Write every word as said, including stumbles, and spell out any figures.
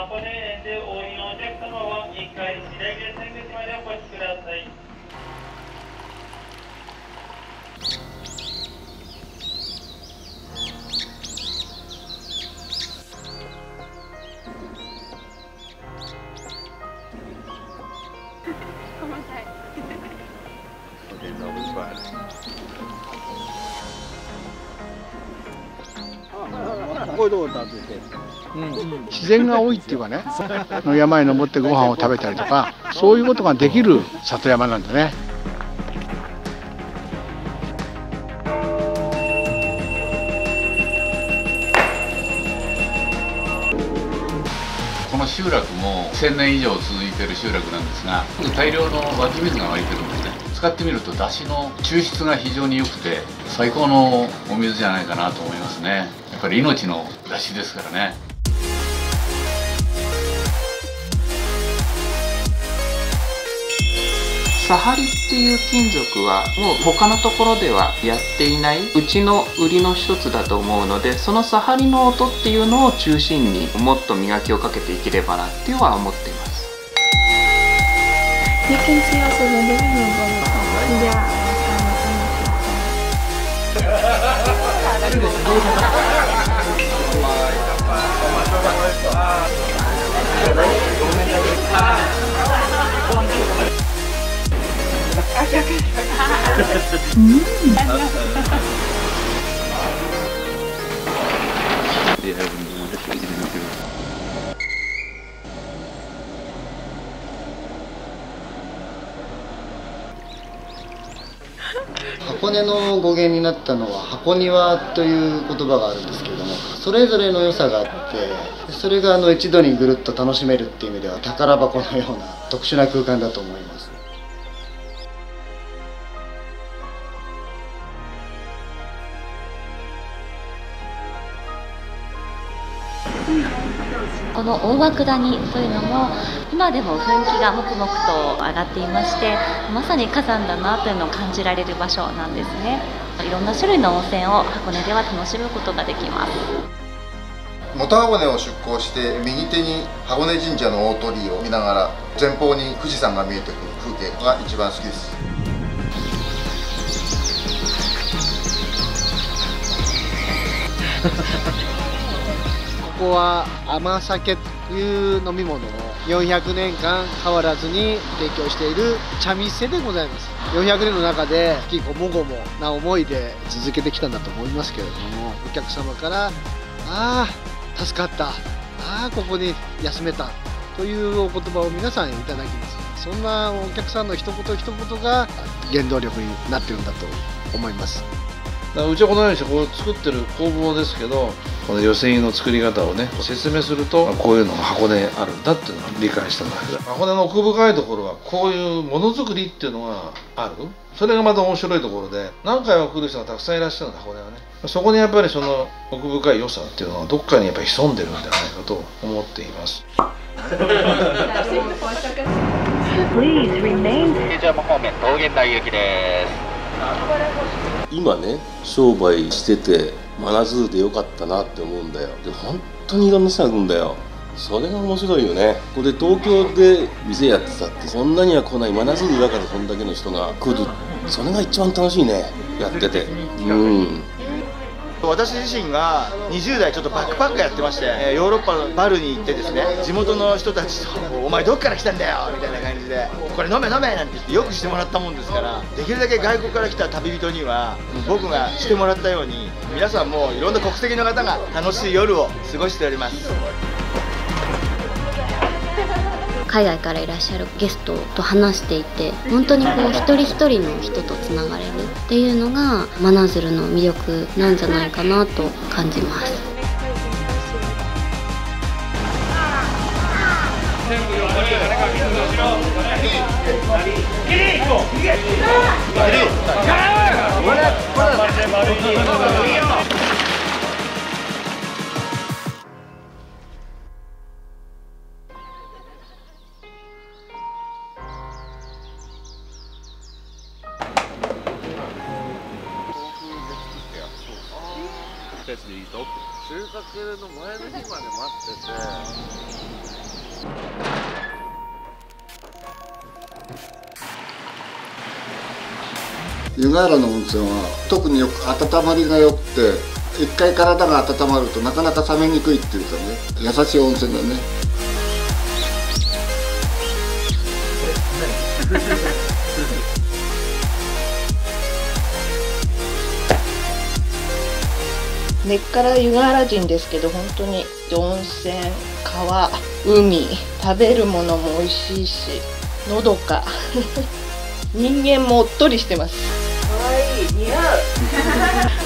箱根園でお降りのお客様はいっかい白池線口までお越しください。 うん、自然が多いっていうかね、山に登ってご飯を食べたりとか、そういうことができる里山なんだね。 この集落もせんねん以上続いてる集落なんですが、大量の湧き水が湧いてるんですね。使ってみると出汁の抽出が非常に良くて最高のお水じゃないかなと思いますね。やっぱり命の出汁ですからね。 サハリっていう金属はもう他のところではやっていないうちの売りの一つだと思うので、そのサハリの音っていうのを中心にもっと磨きをかけていければなっていうのは思っています。 You can see also the living room. Yeah. 箱根の語源になったのは箱庭という言葉があるんですけれども、それぞれの良さがあって、それがあの一度にぐるっと楽しめるっていう意味では宝箱のような特殊な空間だと思います。 この大涌谷というのも今でも雰囲気がもくもくと上がっていまして、まさに火山だなというのを感じられる場所なんですね。いろんな種類の温泉を箱根では楽しむことができます。 元箱根を出港して右手に箱根神社の大鳥居を見ながら前方に富士山が見えてくる風景が一番好きです。 ここは甘酒という飲み物をよんひゃくねんかん変わらずに提供している茶店でございます。よんひゃくねんの中で引きこもごもな思いで続けてきたんだと思いますけれども、お客様から「ああ助かった、ああここに休めた」というお言葉を皆さんいただきます。そんなお客さんの一言一言が原動力になってるんだと思います。 うちはこのようにしてこう作ってる工房ですけど、この寄せ木の作り方をね説明すると、こういうのが箱根あるんだっていうのを理解してもらえる。箱根の奥深いところはこういうものづくりっていうのがある。それがまた面白いところで、何回も来る人がたくさんいらっしゃるんだ箱根はね。そこにやっぱりその奥深い良さっていうのはどっかにやっぱり潜んでるんじゃないかと思っています。 今ね商売してて真鶴でよかったなって思うんだよ。で本当にいろんな人が来るんだよ。それが面白いよね。これ東京で店やってたってそんなには来ない。真鶴だからそんだけの人が来る。それが一番楽しいね、やってて。うん。 私自身がにじゅう代ちょっとバックパックやってまして、ヨーロッパのバルに行ってですね、地元の人たちと「お前どっから来たんだよ」みたいな感じで「これ飲め飲め」なんて言ってよくしてもらったもんですから、できるだけ外国から来た旅人には僕がしてもらったように、皆さんもいろんな国籍の方が楽しい夜を過ごしております。 海外からいらっしゃるゲストと話していて、本当にこう一人一人の人とつながれるっていうのが真鶴の魅力なんじゃないかなと感じます。 収穫の前の日まで待ってて湯河原の温泉は特によく温まりが良くて、一回体が温まるとなかなか冷めにくいっていうかね、優しい温泉だね。 根っから湯河原人ですけど、本当に温泉、川、海、食べるものも美味しいし、のどか人間もおっとりしてます。可愛い、似合う